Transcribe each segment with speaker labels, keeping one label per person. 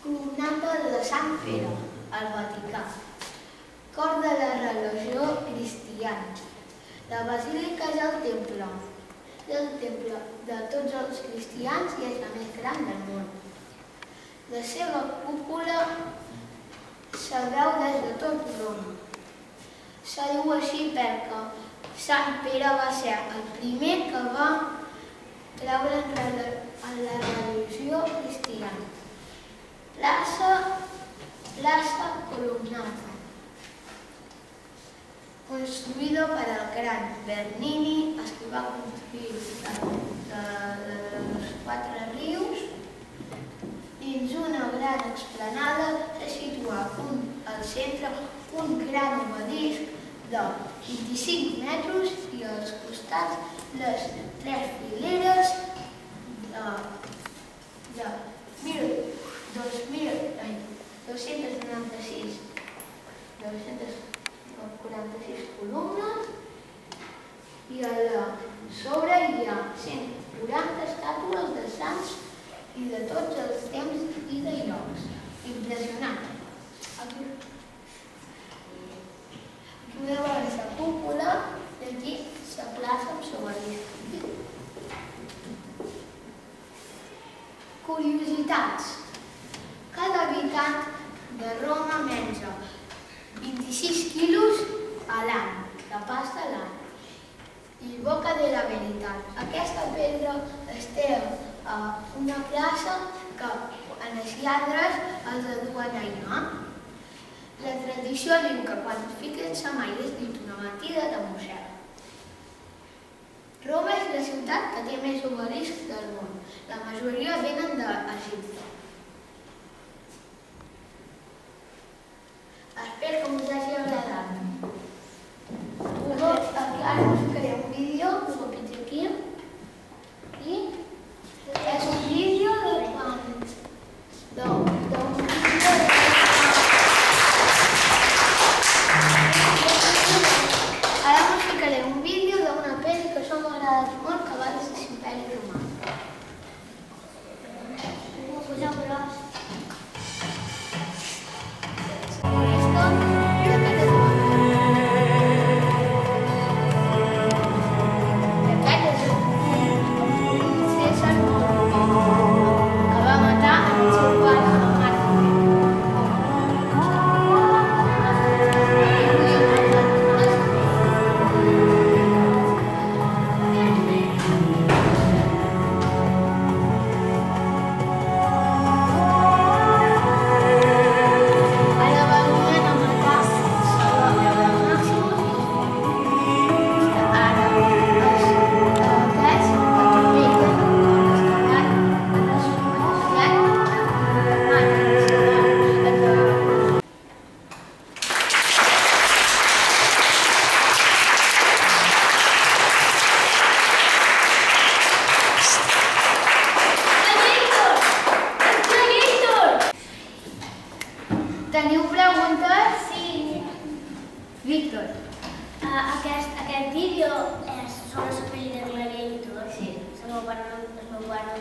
Speaker 1: columnata de Sant Pere, al Vaticà, cor de la religió cristiana. La basílica és el temple de tots els cristians i és la més gran del món. La seva cúpula se veu des de tot Roma. Se diu així perquè Sant Pere va ser el primer que va creure en la religió cristiana. Plaça columnata, construïda per el gran Bernini, el que va construir dels Quatre Rius. Dins una gran explanada se situa al centre un gran obelisc de 25 metres i als costats les tres fileres de 246 columnes i a sobre hi ha 140 estàtues de sants i de tots els temps i de llocs. Impressionant. Aquí podeu veure la cúpula i aquí la plaça amb l'obelisc. Curiositats. Cada habitant de Roma menja 26 quilos a l'any de pasta a l'any. I boca de la veritat. Aquesta pedra es té a una plaça que en els lladres els duen allà. La tradició diu que quan et fiquen la mà i és dit una mentida te mossega. Roma és la ciutat que té més obeliscs del món. La majoria venen d'Egipte. Espero que us hagi agradat. Ara us faré un vídeo, us ho penjo aquí. I és un vídeo Ara us ficaré un vídeo d'una pel·li que això m'ha agradat molt, que va des de l'Imperi Romà. Poseu gros. Teniu preguntes?
Speaker 2: Sí.
Speaker 1: Víctor.
Speaker 2: Aquest vídeo és sobre la pel·li de Gladiator.
Speaker 1: Sí.
Speaker 2: El meu pare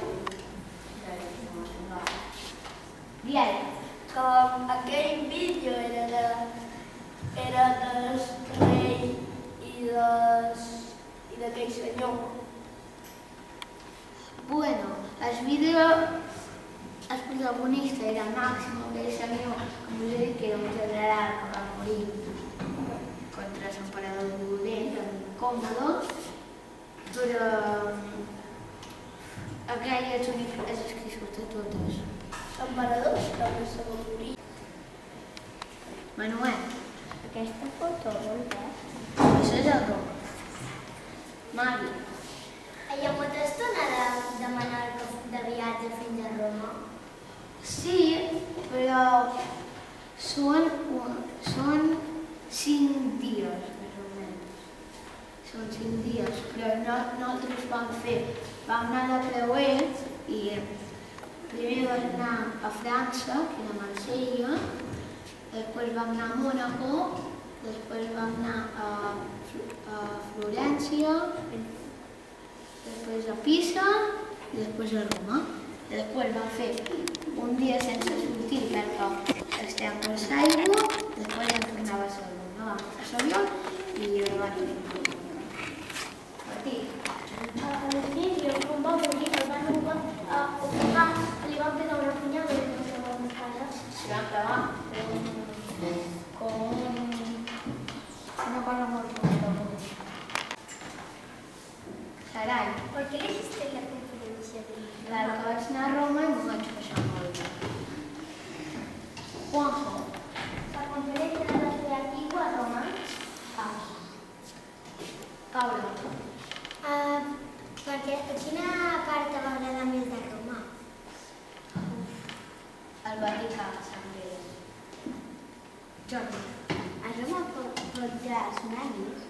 Speaker 1: Biel.
Speaker 2: com aquell vídeo era del rei i d'aquell senyor.
Speaker 1: Bueno, el vídeo, el protagonista era Màximo, aquell senyor, com us he dit, que era un general que va morir contra l'emperador Dolent, en Còmodo, però aquell és el que surt a totes.
Speaker 2: L'emperador que se va morir.
Speaker 1: Manuel.
Speaker 2: Aquesta foto, on és?
Speaker 1: Això és el Roma. Mari.
Speaker 2: Hi ha molta estona de demanar de viatge fins a Roma.
Speaker 1: Sí, però són 5 dies, més o menys. Són 5 dies, però nosaltres vam anar de creuer i primer vam anar a França, que era Marsella, després vam anar a Mònaco, després vam anar a Florència, després a Pisa i després a Roma. Després vam fer un dia sense sortir després aigua, després ja tornava a sol. No? A Soriol i el van
Speaker 2: A l'església, quan va morir, el van ocupar, li van pegar una punyada i no se va enfadar.
Speaker 1: s'hi van clavar com una cosa molt forta. Sarai,
Speaker 2: ¿Por qué elegiste la conferencia de
Speaker 1: la que vaig anar a Roma i m'ho vaig passar molt bé. Juanjo,
Speaker 2: la conferencia de la ciudad antigua a Roma?
Speaker 1: Paula,
Speaker 2: Perquè quina part t'agrada més de Roma?
Speaker 1: el Vaticà, Sant Pere.
Speaker 2: Jordi. A Roma pots anar més?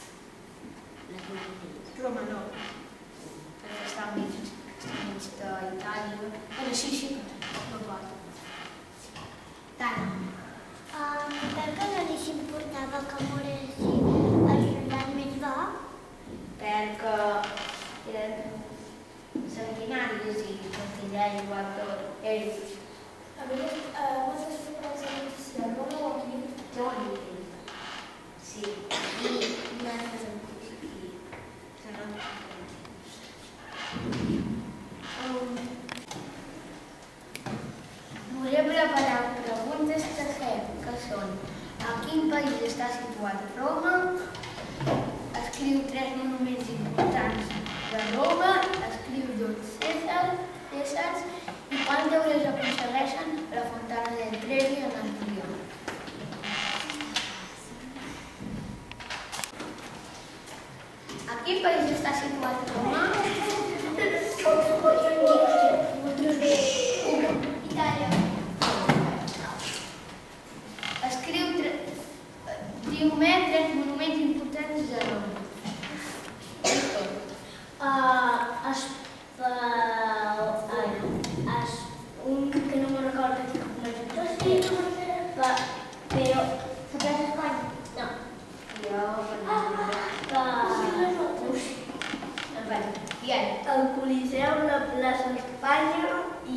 Speaker 1: Roma no, perquè està al mig d'Itàlia. Però sí, no pot.
Speaker 2: Tana. Per què no li importava que moressin els soldats més bo?
Speaker 1: Perquè eren sanguinaris i consideraven igual tot ells.
Speaker 2: A veure, moltes conferències de Roma o aquí?
Speaker 1: Sí. I nosaltres en principi serà Volia preparar preguntes que fem, que són: a quin país està situat Roma? Escriu 3 monuments importants de Roma, escriu 2 Cèsars i quants deures aconsegueixen la Fontana del Trevi en Antioquia. A quin país està situat Roma?
Speaker 2: Itàlia.
Speaker 1: Diu-me 3 monuments importants de Roma.
Speaker 2: Un que no me'n recordo que com és un però la plaça Espanya? No. El Coliseu, la plaça Espanya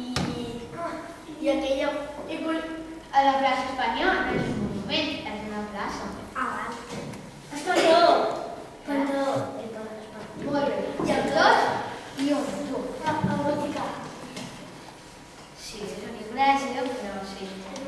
Speaker 2: i aquella...
Speaker 1: A la plaça Espanyola no és un monument, és una plaça.
Speaker 2: Perdó.
Speaker 1: Molt bé. I el 2 i 1, tu.
Speaker 2: El Vaticà.
Speaker 1: Sí, és una església, però sí.